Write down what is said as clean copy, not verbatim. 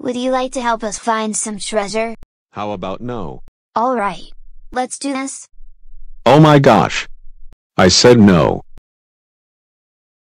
Would you like to help us find some treasure? How about no? Alright. Let's do this. Oh my gosh. I said no.